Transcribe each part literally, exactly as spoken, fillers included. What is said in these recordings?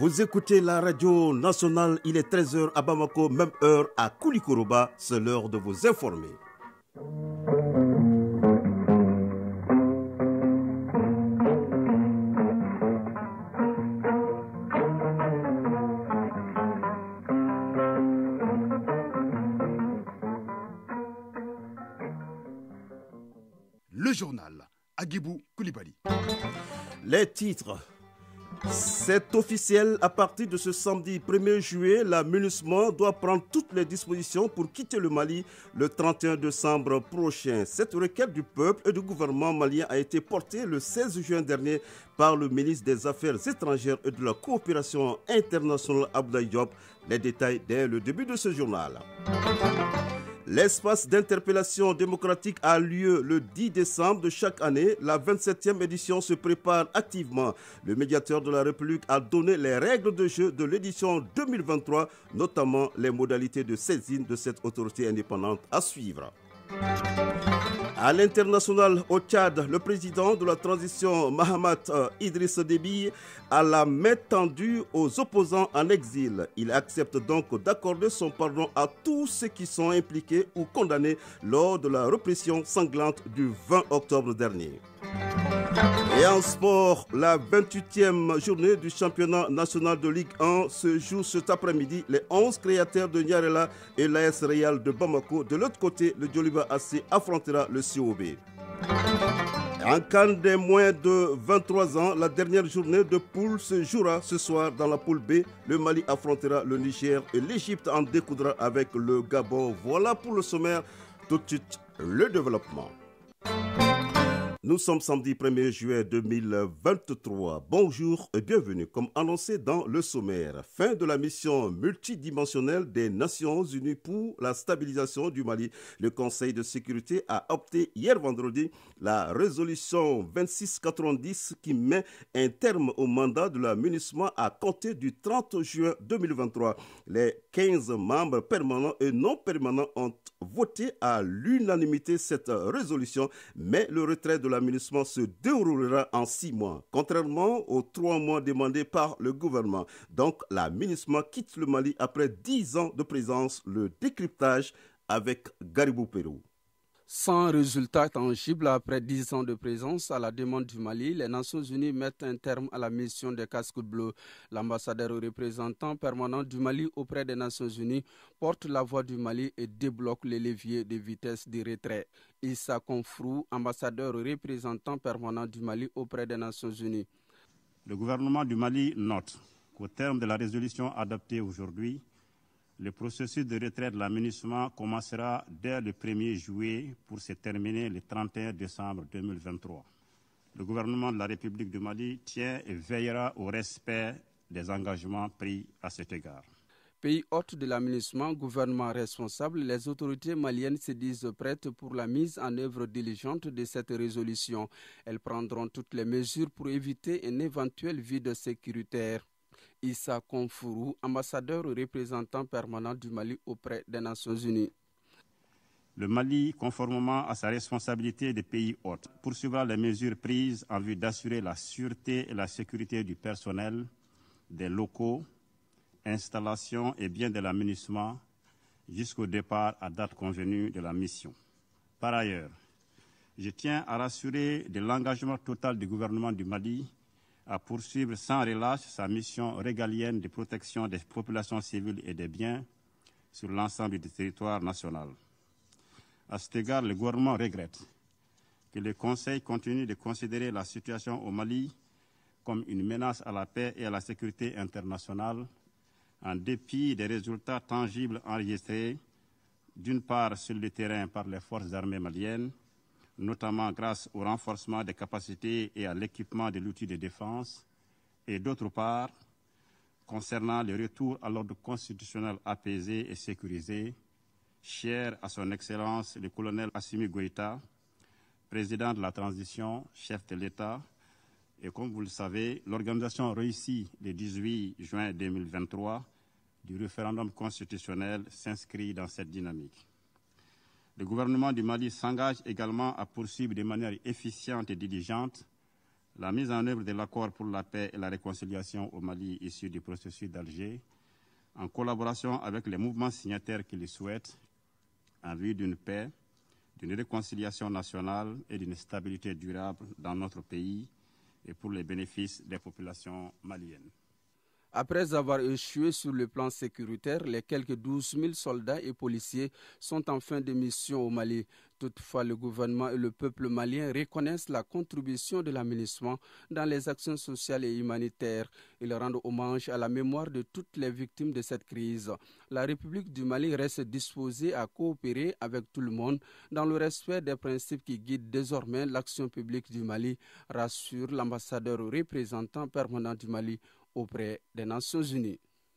Vous écoutez la radio nationale, il est treize heures à Bamako, même heure à Koulikoroba, c'est l'heure de vous informer. Le journal, Aguibou Koulibaly. Les titres. C'est officiel, à partir de ce samedi premier juillet, la MINUSMA doit prendre toutes les dispositions pour quitter le Mali le trente et un décembre prochain. Cette requête du peuple et du gouvernement malien a été portée le seize juin dernier par le ministre des Affaires étrangères et de la coopération internationale Abdoulaye Diop. Les détails dès le début de ce journal. L'espace d'interpellation démocratique a lieu le dix décembre de chaque année. La vingt-septième édition se prépare activement. Le médiateur de la République a donné les règles de jeu de l'édition deux mille vingt-trois, notamment les modalités de saisine de cette autorité indépendante à suivre. À l'international, au Tchad, le président de la transition Mahamat euh, Idriss Déby a la main tendue aux opposants en exil. Il accepte donc d'accorder son pardon à tous ceux qui sont impliqués ou condamnés lors de la répression sanglante du vingt octobre dernier. Et en sport, la vingt-huitième journée du championnat national de Ligue un se joue cet après-midi. Les onze créateurs de Niarela et l'A S Real de Bamako. De l'autre côté, le Djoliba A C affrontera le C O B. En CAN des moins de vingt-trois ans, la dernière journée de poule se jouera ce soir dans la poule B. Le Mali affrontera le Niger et l'Égypte en découdra avec le Gabon. Voilà pour le sommaire. Tout de suite, le développement. Nous sommes samedi premier juillet deux mille vingt-trois. Bonjour et bienvenue. Comme annoncé dans le sommaire, fin de la mission multidimensionnelle des Nations Unies pour la stabilisation du Mali. Le Conseil de sécurité a opté hier vendredi la résolution vingt-six quatre-vingt-dix qui met un terme au mandat de la MINUSMA à compter du trente juin deux mille vingt-trois. Les quinze membres permanents et non permanents ont voté à l'unanimité cette résolution, mais le retrait de la MINUSMA se déroulera en six mois, contrairement aux trois mois demandés par le gouvernement. Donc, la MINUSMA quitte le Mali après dix ans de présence. Le décryptage avec Garibou Pérou. Sans résultat tangible après dix ans de présence à la demande du Mali, les Nations Unies mettent un terme à la mission des casques bleus. L'ambassadeur représentant permanent du Mali auprès des Nations Unies porte la voix du Mali et débloque les leviers de vitesse de retrait. Issa Konfrou, ambassadeur représentant permanent du Mali auprès des Nations Unies. Le gouvernement du Mali note qu'au terme de la résolution adoptée aujourd'hui, le processus de retrait de la MINUSMA commencera dès le premier juillet pour se terminer le trente et un décembre deux mille vingt-trois. Le gouvernement de la République du Mali tient et veillera au respect des engagements pris à cet égard. Pays hôte de la MINUSMA, gouvernement responsable, les autorités maliennes se disent prêtes pour la mise en œuvre diligente de cette résolution. Elles prendront toutes les mesures pour éviter un éventuel vide sécuritaire. Issa Konfrou, ambassadeur représentant permanent du Mali auprès des Nations Unies. Le Mali, conformément à sa responsabilité de pays hôte, poursuivra les mesures prises en vue d'assurer la sûreté et la sécurité du personnel, des locaux, installations et biens de la MINUSMA jusqu'au départ à date convenue de la mission. Par ailleurs, je tiens à rassurer de l'engagement total du gouvernement du Mali à poursuivre sans relâche sa mission régalienne de protection des populations civiles et des biens sur l'ensemble du territoire national. À cet égard, le gouvernement regrette que le Conseil continue de considérer la situation au Mali comme une menace à la paix et à la sécurité internationale, en dépit des résultats tangibles enregistrés, d'une part sur le terrain par les forces armées maliennes, notamment grâce au renforcement des capacités et à l'équipement de l'outil de défense, et d'autre part, concernant le retour à l'ordre constitutionnel apaisé et sécurisé, cher à son Excellence le colonel Assimi Goïta, président de la transition, chef de l'État, et comme vous le savez, l'organisation réussie le dix-huit juin deux mille vingt-trois du référendum constitutionnel s'inscrit dans cette dynamique. Le gouvernement du Mali s'engage également à poursuivre de manière efficiente et diligente La mise en œuvre de l'accord pour la paix et la réconciliation au Mali issu du processus d'Alger, en collaboration avec les mouvements signataires qui le souhaitent, en vue d'une paix, d'une réconciliation nationale et d'une stabilité durable dans notre pays et pour les bénéfices des populations maliennes. Après avoir échoué sur le plan sécuritaire, les quelques douze mille soldats et policiers sont en fin de mission au Mali. Toutefois, le gouvernement et le peuple malien reconnaissent la contribution de l'aménagement dans les actions sociales et humanitaires. Ils rendent hommage à la mémoire de toutes les victimes de cette crise. La République du Mali reste disposée à coopérer avec tout le monde dans le respect des principes qui guident désormais l'action publique du Mali, rassure l'ambassadeur représentant permanent du Mali auprès des Nations Unies.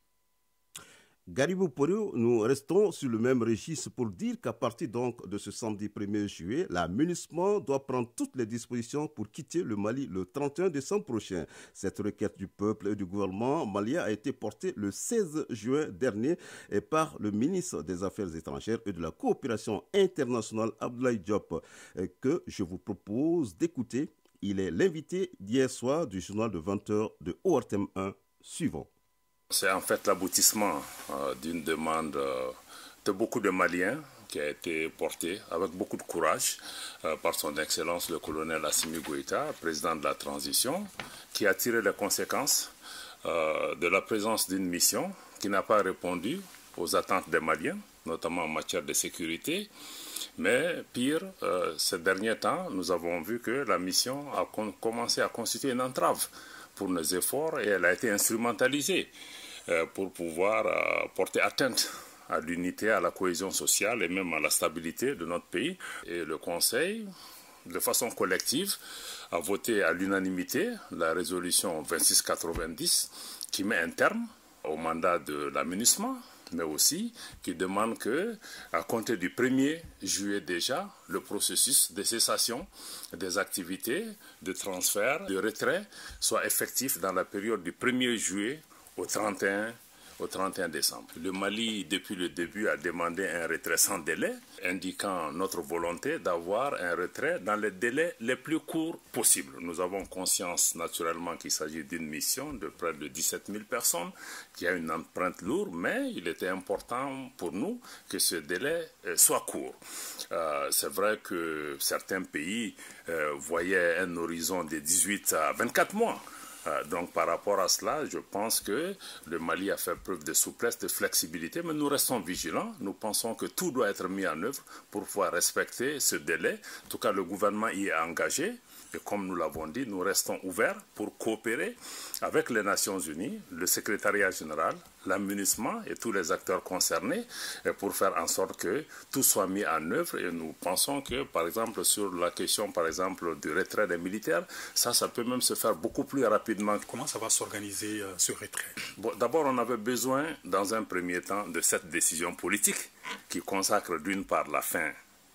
Garibou Porio, nous restons sur le même registre pour dire qu'à partir donc de ce samedi premier juillet, la MINUSMA doit prendre toutes les dispositions pour quitter le Mali le trente et un décembre prochain. Cette requête du peuple et du gouvernement malien a été portée le seize juin dernier par le ministre des Affaires étrangères et de la coopération internationale Abdoulaye Diop, que je vous propose d'écouter. Il est l'invité d'hier soir du journal de vingt heures de O R T M un suivant. C'est en fait l'aboutissement euh, d'une demande euh, de beaucoup de Maliens qui a été portée avec beaucoup de courage euh, par son Excellence le colonel Assimi Goïta, président de la transition, qui a tiré les conséquences euh, de la présence d'une mission qui n'a pas répondu aux attentes des Maliens, notamment en matière de sécurité. Mais pire, euh, ces derniers temps, nous avons vu que la mission a con- commencé à constituer une entrave pour nos efforts et elle a été instrumentalisée euh, pour pouvoir euh, porter atteinte à l'unité, à la cohésion sociale et même à la stabilité de notre pays. Et le Conseil, de façon collective, a voté à l'unanimité la résolution vingt-six quatre-vingt-dix qui met un terme au mandat de la MINUSMA, mais aussi qui demande que, à compter du premier juillet déjà, le processus de cessation des activités de transfert, de retrait, soit effectif dans la période du premier juillet au trente et un au trente et un décembre. Le Mali, depuis le début, a demandé un retrait sans délai, indiquant notre volonté d'avoir un retrait dans les délais les plus courts possibles. Nous avons conscience naturellement qu'il s'agit d'une mission de près de dix-sept mille personnes, qui a une empreinte lourde, mais il était important pour nous que ce délai soit court. Euh, c'est vrai que certains pays euh, voyaient un horizon de dix-huit à vingt-quatre mois. Donc par rapport à cela, je pense que le Mali a fait preuve de souplesse, de flexibilité, mais nous restons vigilants. Nous pensons que tout doit être mis en œuvre pour pouvoir respecter ce délai. En tout cas, le gouvernement y est engagé. Et comme nous l'avons dit, nous restons ouverts pour coopérer avec les Nations Unies, le secrétariat général, la MINUSMA et tous les acteurs concernés pour faire en sorte que tout soit mis en œuvre. Et nous pensons que, par exemple, sur la question, par exemple, du retrait des militaires, ça, ça peut même se faire beaucoup plus rapidement. Comment ça va s'organiser, euh, ce retrait? Bon, d'abord, on avait besoin, dans un premier temps, de cette décision politique qui consacre d'une part la fin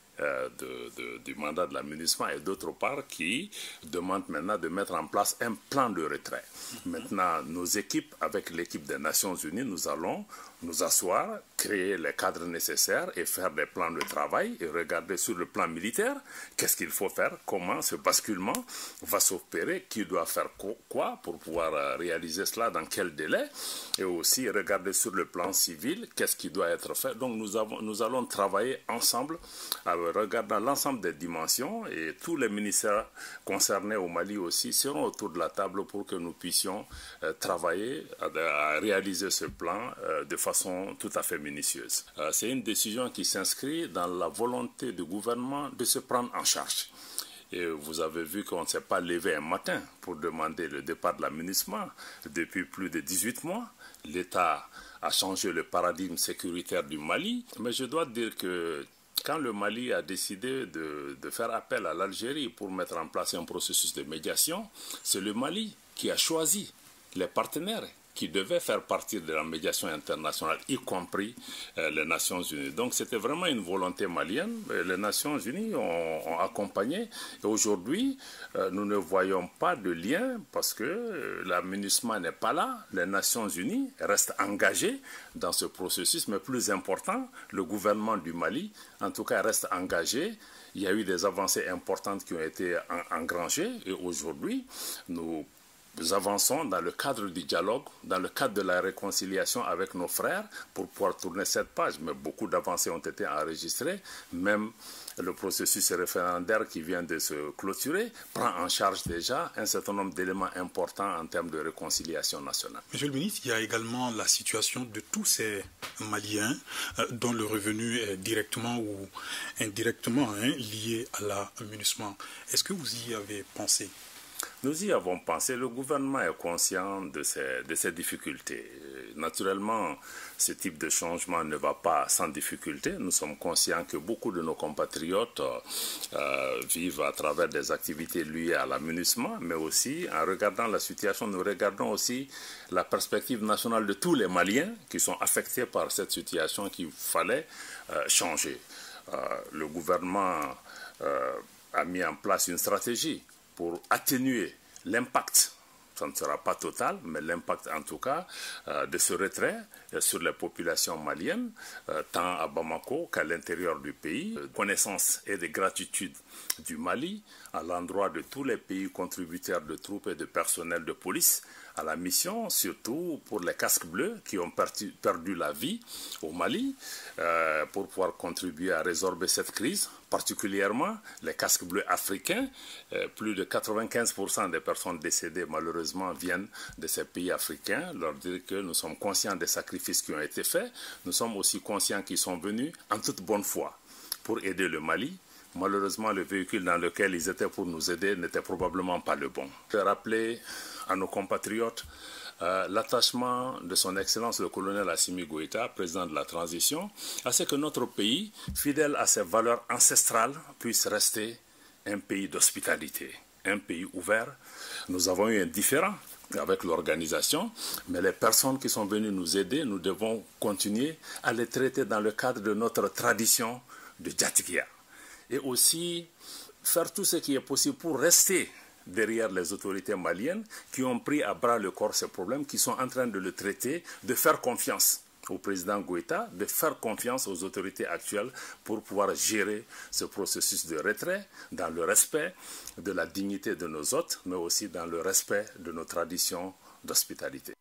De, de, du mandat de la MINUSMA et d'autre part qui demande maintenant de mettre en place un plan de retrait. Mm-hmm. Maintenant, nos équipes, avec l'équipe des Nations Unies, nous allons nous asseoir, créer les cadres nécessaires et faire des plans de travail et regarder sur le plan militaire qu'est-ce qu'il faut faire, comment ce basculement va s'opérer, qui doit faire quoi pour pouvoir réaliser cela, dans quel délai, et aussi regarder sur le plan civil qu'est-ce qui doit être fait. Donc nous, avons, nous allons travailler ensemble en regardant l'ensemble des dimensions et tous les ministères concernés au Mali aussi seront autour de la table pour que nous puissions euh, travailler à, à réaliser ce plan euh, de façon façon tout à fait minutieuse. Euh, c'est une décision qui s'inscrit dans la volonté du gouvernement de se prendre en charge. Et vous avez vu qu'on ne s'est pas levé un matin pour demander le départ de la MINUSMA. Depuis plus de dix-huit mois, l'État a changé le paradigme sécuritaire du Mali. Mais je dois dire que quand le Mali a décidé de, de faire appel à l'Algérie pour mettre en place un processus de médiation, c'est le Mali qui a choisi les partenaires qui devaient faire partie de la médiation internationale, y compris euh, les Nations Unies. Donc c'était vraiment une volonté malienne. Les Nations Unies ont, ont accompagné. Et aujourd'hui, euh, nous ne voyons pas de lien parce que euh, la MINUSMA n'est pas là. Les Nations Unies restent engagées dans ce processus. Mais plus important, le gouvernement du Mali, en tout cas, reste engagé. Il y a eu des avancées importantes qui ont été engrangées. Et aujourd'hui, nous Nous avançons dans le cadre du dialogue, dans le cadre de la réconciliation avec nos frères pour pouvoir tourner cette page. Mais beaucoup d'avancées ont été enregistrées. Même le processus référendaire qui vient de se clôturer prend en charge déjà un certain nombre d'éléments importants en termes de réconciliation nationale. Monsieur le ministre, il y a également la situation de tous ces Maliens euh, dont le revenu est directement ou indirectement hein, lié à la MINUSMA. Est-ce que vous y avez pensé ? Nous y avons pensé. Le gouvernement est conscient de ces, de ces difficultés. Naturellement, ce type de changement ne va pas sans difficulté. Nous sommes conscients que beaucoup de nos compatriotes euh, vivent à travers des activités liées à la MINUSMA, mais aussi, en regardant la situation, nous regardons aussi la perspective nationale de tous les Maliens qui sont affectés par cette situation qu'il fallait euh, changer. Euh, le gouvernement euh, a mis en place une stratégie pour atténuer l'impact, ça ne sera pas total, mais l'impact en tout cas euh, de ce retrait euh, sur les populations maliennes, euh, tant à Bamako qu'à l'intérieur du pays. Euh, connaissance et de gratitude du Mali à l'endroit de tous les pays contributeurs de troupes et de personnel de police à la mission, surtout pour les casques bleus qui ont perdu, perdu la vie au Mali, euh, pour pouvoir contribuer à résorber cette crise, particulièrement les casques bleus africains. Euh, plus de quatre-vingt-quinze pour cent des personnes décédées, malheureusement, viennent de ces pays africains. Leur dire que nous sommes conscients des sacrifices qui ont été faits. Nous sommes aussi conscients qu'ils sont venus en toute bonne foi pour aider le Mali. Malheureusement, le véhicule dans lequel ils étaient pour nous aider n'était probablement pas le bon. Je vais rappeler à nos compatriotes euh, l'attachement de son Excellence le colonel Assimi Goïta, président de la transition, à ce que notre pays, fidèle à ses valeurs ancestrales, puisse rester un pays d'hospitalité, un pays ouvert. Nous avons eu un différend avec l'organisation, mais les personnes qui sont venues nous aider, nous devons continuer à les traiter dans le cadre de notre tradition de Djatikia. Et aussi faire tout ce qui est possible pour rester derrière les autorités maliennes qui ont pris à bras le corps ces problèmes, qui sont en train de le traiter, de faire confiance au président Goïta, de faire confiance aux autorités actuelles pour pouvoir gérer ce processus de retrait dans le respect de la dignité de nos hôtes, mais aussi dans le respect de nos traditions d'hospitalité.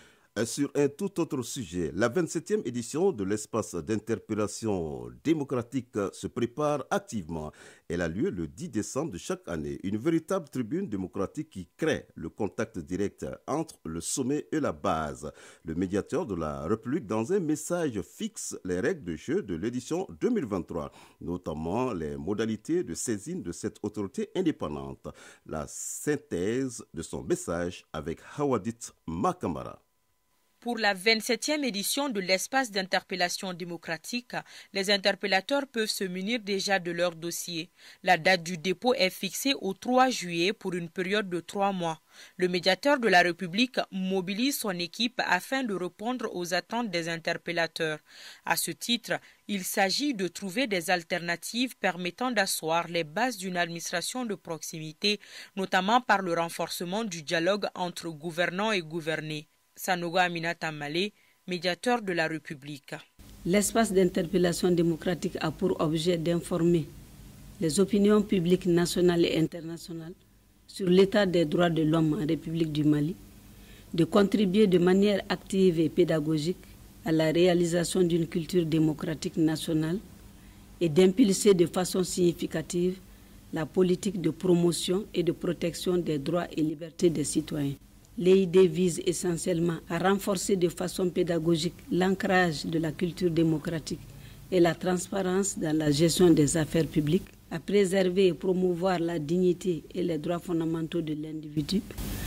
Sur un tout autre sujet, la vingt-septième édition de l'espace d'interpellation démocratique se prépare activement. Elle a lieu le dix décembre de chaque année, une véritable tribune démocratique qui crée le contact direct entre le sommet et la base. Le médiateur de la République, dans un message, fixe les règles de jeu de l'édition deux mille vingt-trois, notamment les modalités de saisine de cette autorité indépendante. La synthèse de son message avec Hawadit Makamara. Pour la vingt-septième édition de l'espace d'interpellation démocratique, les interpellateurs peuvent se munir déjà de leur dossier. La date du dépôt est fixée au trois juillet pour une période de trois mois. Le médiateur de la République mobilise son équipe afin de répondre aux attentes des interpellateurs. À ce titre, il s'agit de trouver des alternatives permettant d'asseoir les bases d'une administration de proximité, notamment par le renforcement du dialogue entre gouvernants et gouvernés. Sanogo Aminata Malé, médiateur de la République. L'espace d'interpellation démocratique a pour objet d'informer les opinions publiques nationales et internationales sur l'état des droits de l'homme en République du Mali, de contribuer de manière active et pédagogique à la réalisation d'une culture démocratique nationale et d'impulser de façon significative la politique de promotion et de protection des droits et libertés des citoyens. L'E I D vise essentiellement à renforcer de façon pédagogique l'ancrage de la culture démocratique et la transparence dans la gestion des affaires publiques, à préserver et promouvoir la dignité et les droits fondamentaux de l'individu.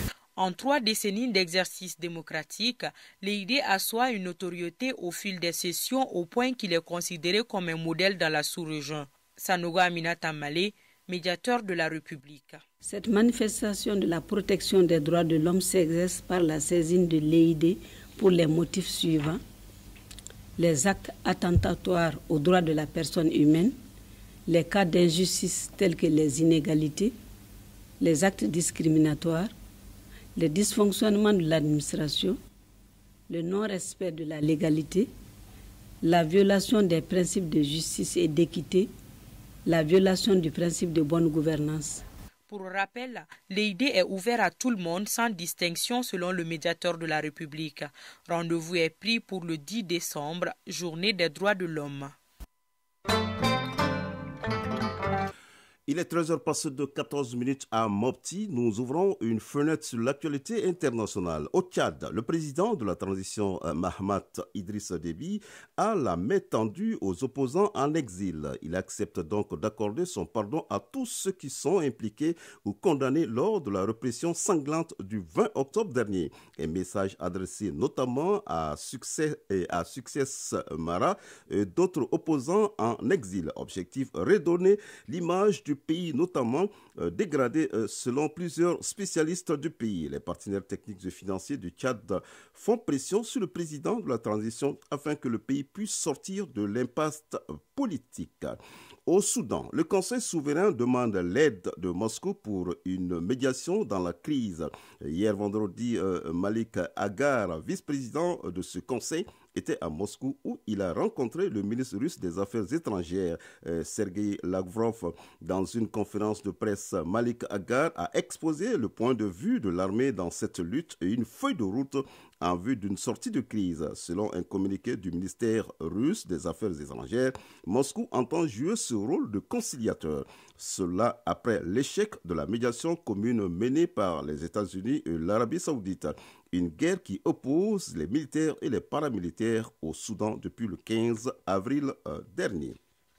En trois décennies d'exercice démocratique, l'E I D assoit une notoriété au fil des sessions au point qu'il est considéré comme un modèle dans la sous-région. Sanogo Aminata Malé, médiateur de la République. Cette manifestation de la protection des droits de l'homme s'exerce par la saisine de l'E I D pour les motifs suivants: les actes attentatoires aux droits de la personne humaine, les cas d'injustice tels que les inégalités, les actes discriminatoires, les dysfonctionnements de l'administration, le non-respect de la légalité, la violation des principes de justice et d'équité, la violation du principe de bonne gouvernance. Pour rappel, l'E I D est ouvert à tout le monde sans distinction selon le médiateur de la République. Rendez-vous est pris pour le dix décembre, journée des droits de l'homme. Il est treize heures passées de quatorze minutes à Mopti. Nous ouvrons une fenêtre sur l'actualité internationale. Au Tchad, le président de la transition, Mahamat Idriss Déby, a la main tendue aux opposants en exil. Il accepte donc d'accorder son pardon à tous ceux qui sont impliqués ou condamnés lors de la répression sanglante du vingt octobre dernier. Un message adressé notamment à Succès et à Success Mara et d'autres opposants en exil. Objectif: redonner l'image du pays, notamment euh, dégradé euh, selon plusieurs spécialistes du pays. Les partenaires techniques et financiers du Tchad font pression sur le président de la transition afin que le pays puisse sortir de l'impasse politique. Au Soudan, le Conseil souverain demande l'aide de Moscou pour une médiation dans la crise. Hier vendredi, euh, Malik Agar, vice-président de ce conseil, était à Moscou où il a rencontré le ministre russe des Affaires étrangères, euh, Sergei Lavrov. Dans une conférence de presse, Malik Agar a exposé le point de vue de l'armée dans cette lutte et une feuille de route en vue d'une sortie de crise. Selon un communiqué du ministère russe des Affaires étrangères, Moscou entend jouer ce rôle de conciliateur. Cela après l'échec de la médiation commune menée par les États-Unis et l'Arabie saoudite. Une guerre qui oppose les militaires et les paramilitaires au Soudan depuis le quinze avril euh, dernier.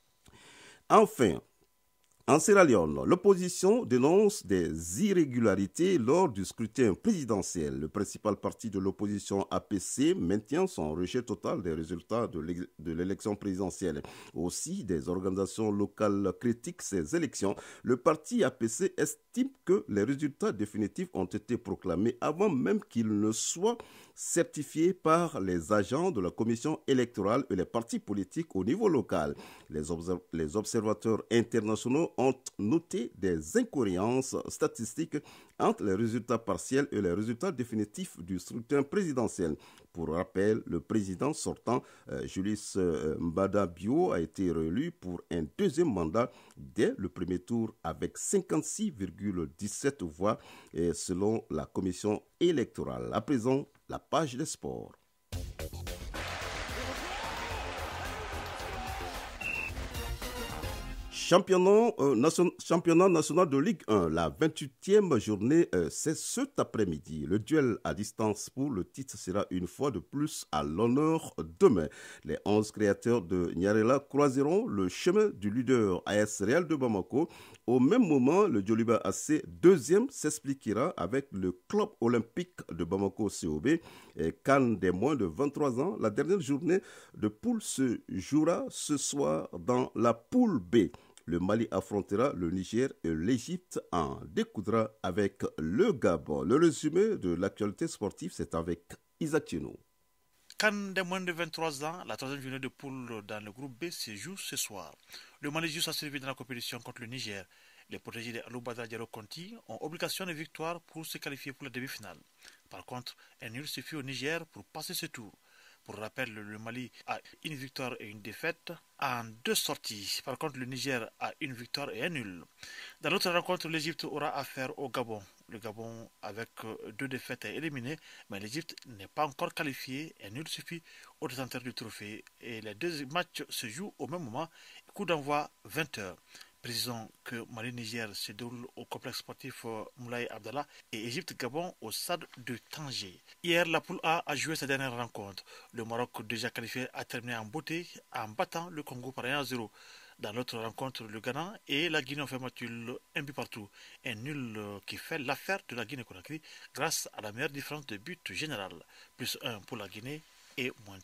Enfin, en Sierra Leone, l'opposition dénonce des irrégularités lors du scrutin présidentiel. Le principal parti de l'opposition, A P C, maintient son rejet total des résultats de l'élection présidentielle. Aussi, des organisations locales critiquent ces élections. Le parti A P C estime que les résultats définitifs ont été proclamés avant même qu'ils ne soient certifiés par les agents de la commission électorale et les partis politiques au niveau local. Les, observ- les observateurs internationaux ont noté des incohérences statistiques entre les résultats partiels et les résultats définitifs du scrutin présidentiel. Pour rappel, le président sortant, euh, Julius euh, Mbada Bio, a été réélu pour un deuxième mandat dès le premier tour avec cinquante-six virgule dix-sept voix et selon la commission électorale. À présent, la page des sports. Championnat, euh, nation, championnat national de Ligue un, la vingt-huitième journée, euh, c'est cet après-midi. Le duel à distance pour le titre sera une fois de plus à l'honneur demain. Les onze créateurs de Nyarela croiseront le chemin du leader A S Real de Bamako. Au même moment, le Djoliba A C, deuxième, s'expliquera avec le club olympique de Bamako C O B. Et Cannes des moins de vingt-trois ans, la dernière journée de poule se jouera ce soir dans la poule B. Le Mali affrontera le Niger et l'Égypte en découdra avec le Gabon. Le résumé de l'actualité sportive, c'est avec Isaac Tino. Cannes des moins de vingt-trois ans, la troisième journée de poule dans le groupe B se joue ce soir. Le Mali joue sa survie dans la compétition contre le Niger. Les protégés de Aloubada Diaro Conti ont obligation de victoire pour se qualifier pour la demi-finale. Par contre, un nul suffit au Niger pour passer ce tour. Pour rappel, le Mali a une victoire et une défaite en deux sorties. Par contre, le Niger a une victoire et un nul. Dans l'autre rencontre, l'Égypte aura affaire au Gabon. Le Gabon, avec deux défaites, est éliminé, mais l'Égypte n'est pas encore qualifiée. Un nul suffit au détenteur du trophée. Et les deux matchs se jouent au même moment. Coup d'envoi vingt heures. Précisons que Mali-Niger se déroule au complexe sportif Moulay Abdallah et Égypte-Gabon au stade de Tanger. Hier, la poule A a joué sa dernière rencontre. Le Maroc, déjà qualifié, a terminé en beauté en battant le Congo par un à zéro. Dans l'autre rencontre, le Ghana et la Guinée ont fait match un but partout. Un nul qui fait l'affaire de la Guinée-Conakry grâce à la meilleure différence de but générale. Plus un pour la Guinée et moins trois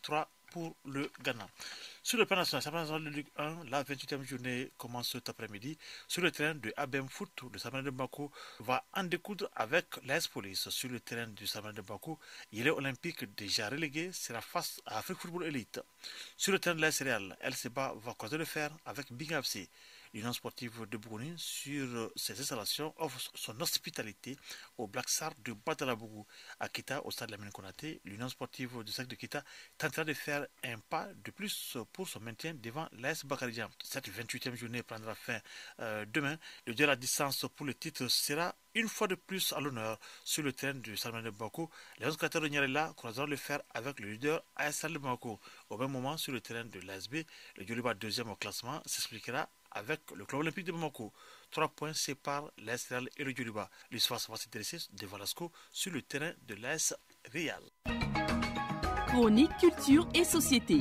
pour le Ghana. Sur le plan national, de Ligue un, la vingt-huitième journée commence cet après-midi. Sur le terrain de Abem Foot, le Saman de Bamako va en découdre avec l'A S Police. Sur le terrain du Saman de Bamako, il est olympique déjà relégué, sera face à Afrique Football Elite. Sur le terrain de l'A S Real, L C B A va croiser le fer avec Big F C. L'Union sportive de Bourgogne, sur ses installations, offre son hospitalité au Black Star de Badalabougou. À Kita, au stade de la Mine Konaté, l'Union sportive du sac de Kita tentera de faire un pas de plus pour son maintien devant l'A S Bakaridjan. Cette vingt-huitième journée prendra fin euh, demain. Le duel à distance pour le titre sera une fois de plus à l'honneur sur le terrain du Salman de Bamako. Les onze créateurs de Nyarela croiseront le fer avec le leader A S L de Bamako. Au même moment, sur le terrain de l'A S B, le Djoliba deuxième au classement s'expliquera avec le club olympique de Bamako. Trois points séparent l'A S Real et le Djoliba. L'histoire va s'intéresser de Valasco sur le terrain de l'A S Real. Chronique culture et société.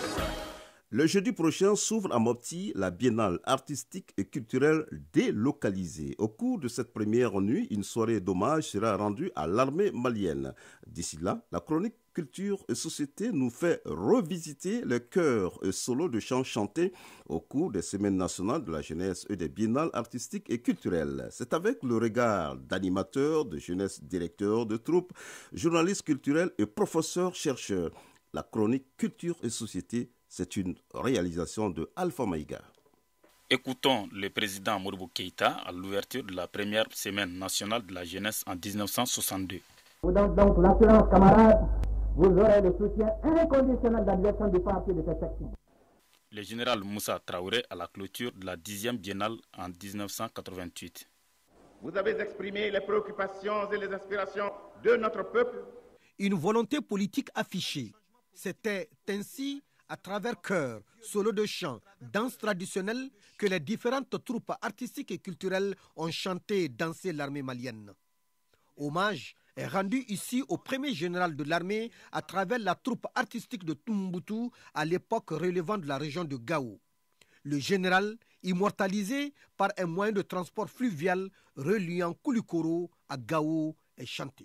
Le jeudi prochain s'ouvre à Mopti la biennale artistique et culturelle délocalisée. Au cours de cette première nuit, une soirée d'hommage sera rendue à l'armée malienne. D'ici là, la chronique culture et société nous fait revisiter les chœurs et solos de chants chantés au cours des semaines nationales de la jeunesse et des biennales artistiques et culturelles. C'est avec le regard d'animateurs, de jeunesse directeurs de troupes, journalistes culturels et professeurs chercheurs. La chronique culture et société, c'est une réalisation de Alpha Maïga. Écoutons le président Modibo Keïta à l'ouverture de la première semaine nationale de la jeunesse en dix-neuf cent soixante-deux. Vous donne donc l'assurance, camarades, vous aurez le soutien inconditionnel de la direction du parti de cette section. Le général Moussa Traoré à la clôture de la dixième biennale en dix-neuf cent quatre-vingt-huit. Vous avez exprimé les préoccupations et les aspirations de notre peuple. Une volonté politique affichée. C'était ainsi, à travers chœurs, solos de chant, danses traditionnelles, que les différentes troupes artistiques et culturelles ont chanté et dansé l'armée malienne. Hommage est rendu ici au premier général de l'armée à travers la troupe artistique de Tumboutou à l'époque relevant de la région de Gao. Le général, immortalisé par un moyen de transport fluvial reliant Koulikoro à Gao, est chanté.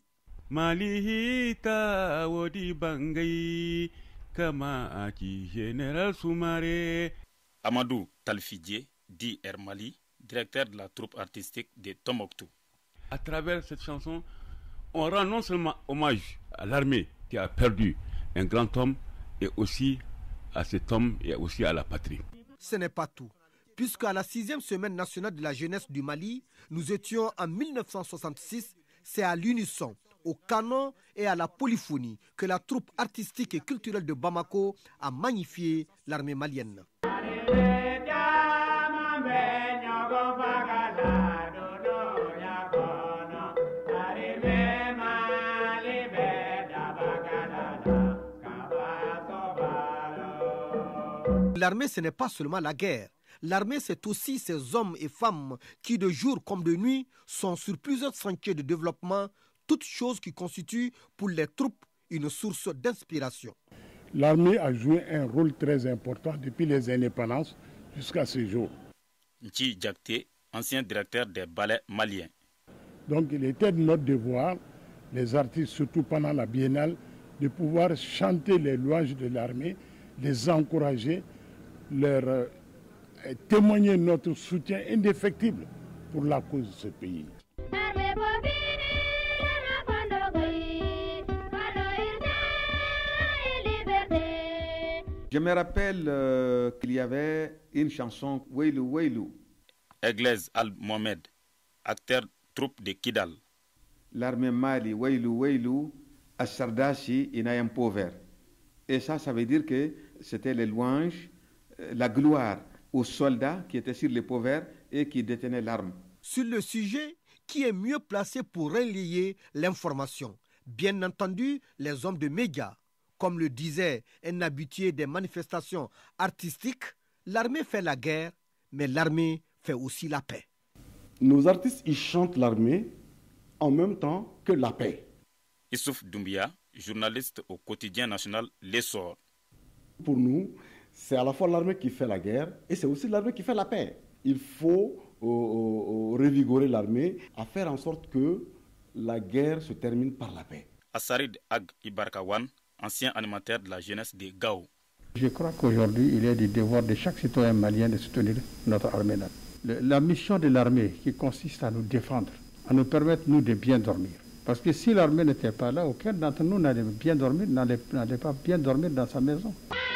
Malihita wodi bangai kama aki général Soumaré. Amadou Talfidie, dit Hermali, directeur de la troupe artistique de Tombouctou. À travers cette chanson, on rend non seulement hommage à l'armée qui a perdu un grand homme, et aussi à cet homme et aussi à la patrie. Ce n'est pas tout, puisque à la sixième semaine nationale de la jeunesse du Mali, nous étions en mille neuf cent soixante-six, c'est à l'unisson, au canon et à la polyphonie que la troupe artistique et culturelle de Bamako a magnifié l'armée malienne. L'armée, ce n'est pas seulement la guerre. L'armée, c'est aussi ces hommes et femmes qui, de jour comme de nuit, sont sur plusieurs sentiers de développement, toutes choses qui constituent pour les troupes une source d'inspiration. L'armée a joué un rôle très important depuis les indépendances jusqu'à ce jour. Nchi Diakté, ancien directeur des ballets maliens. Donc il était de notre devoir, les artistes, surtout pendant la biennale, de pouvoir chanter les louanges de l'armée, les encourager, leur euh, témoigner notre soutien indéfectible pour la cause de ce pays. Je me rappelle euh, qu'il y avait une chanson Weilou Weilou. Eglaise Al-Mohamed, acteur troupe de Kidal. L'armée Mali, Weilou Weilou, à Sardachi, Inayam Pauvre. Et ça, ça veut dire que c'était les louanges, la gloire aux soldats qui étaient sur les pauvres et qui détenaient l'arme. Sur le sujet, qui est mieux placé pour relayer l'information? Bien entendu, les hommes de médias. Comme le disait un habitué des manifestations artistiques, l'armée fait la guerre, mais l'armée fait aussi la paix. Nos artistes, ils chantent l'armée en même temps que la paix. Issouf Doumbia, journaliste au quotidien national L'Essor. Pour nous, c'est à la fois l'armée qui fait la guerre et c'est aussi l'armée qui fait la paix. Il faut euh, euh, revigorer l'armée à faire en sorte que la guerre se termine par la paix. Assarid Ag Ibarkawan, ancien animateur de la jeunesse de Gao. Je crois qu'aujourd'hui, il est du devoir de chaque citoyen malien de soutenir notre armée. La mission de l'armée qui consiste à nous défendre, à nous permettre, nous, de bien dormir. Parce que si l'armée n'était pas là, aucun d'entre nous n'allait bien dormir, n'allait, n'allait pas bien dormir dans sa maison.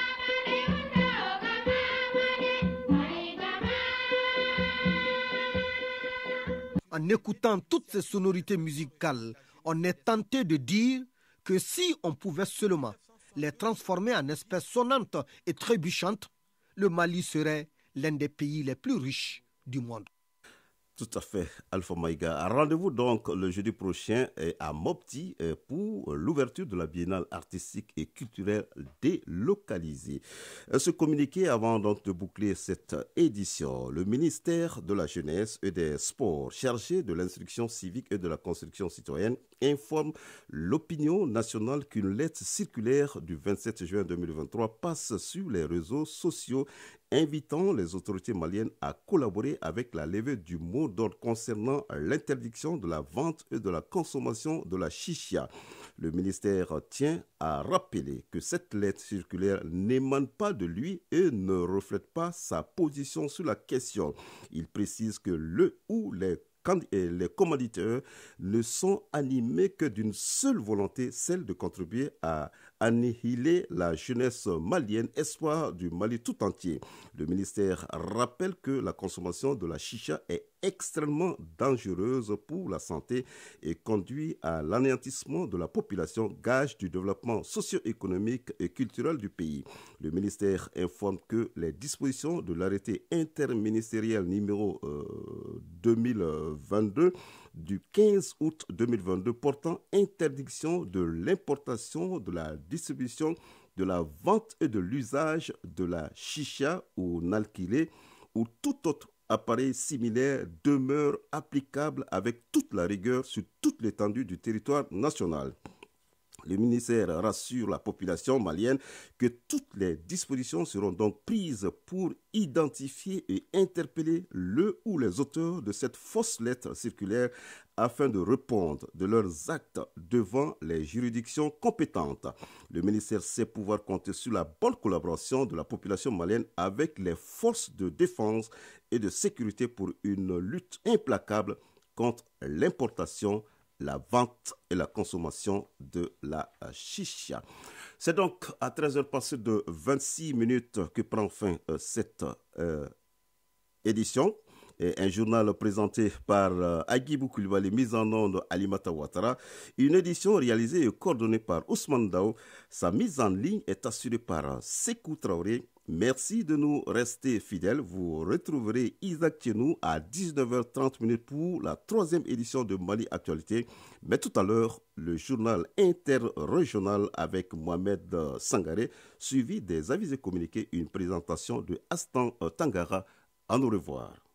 En écoutant toutes ces sonorités musicales, on est tenté de dire que si on pouvait seulement les transformer en espèces sonnantes et trébuchantes, le Mali serait l'un des pays les plus riches du monde. Tout à fait, Alpha Maïga. Rendez-vous donc le jeudi prochain à Mopti pour l'ouverture de la biennale artistique et culturelle délocalisée. Ce communiqué, avant donc de boucler cette édition, le ministère de la Jeunesse et des Sports, chargé de l'instruction civique et de la construction citoyenne, informe l'opinion nationale qu'une lettre circulaire du vingt-sept juin deux mille vingt-trois passe sur les réseaux sociaux invitant les autorités maliennes à collaborer avec la levée du mot d'ordre concernant l'interdiction de la vente et de la consommation de la chicha. Le ministère tient à rappeler que cette lettre circulaire n'émane pas de lui et ne reflète pas sa position sur la question. Il précise que le ou les les commanditeurs ne sont animés que d'une seule volonté, celle de contribuer à annihiler la jeunesse malienne, espoir du Mali tout entier. Le ministère rappelle que la consommation de la chicha est extrêmement dangereuse pour la santé et conduit à l'anéantissement de la population, gage du développement socio-économique et culturel du pays. Le ministère informe que les dispositions de l'arrêté interministériel numéro euh, deux mille vingt-deux du quinze août deux mille vingt-deux portant interdiction de l'importation, de la distribution, de la vente et de l'usage de la chicha ou nalkilé ou tout autre appareil similaire demeure applicable avec toute la rigueur sur toute l'étendue du territoire national. Le ministère rassure la population malienne que toutes les dispositions seront donc prises pour identifier et interpeller le ou les auteurs de cette fausse lettre circulaire afin de répondre de leurs actes devant les juridictions compétentes. Le ministère sait pouvoir compter sur la bonne collaboration de la population malienne avec les forces de défense et de sécurité pour une lutte implacable contre l'importation, la vente et la consommation de la chicha. C'est donc à treize heures passées de vingt-six minutes que prend fin euh, cette euh, édition. Et un journal présenté par euh, Agibou Koulibaly, mise en onde Alimata Ouattara. Une édition réalisée et coordonnée par Ousmane Dao. Sa mise en ligne est assurée par euh, Sekou Traoré. Merci de nous rester fidèles. Vous retrouverez Isaac Tienou à dix-neuf heures trente pour la troisième édition de Mali Actualité. Mais tout à l'heure, le journal interrégional avec Mohamed Sangaré, suivi des avis et communiqués, une présentation de Astan Tangara. À nous revoir.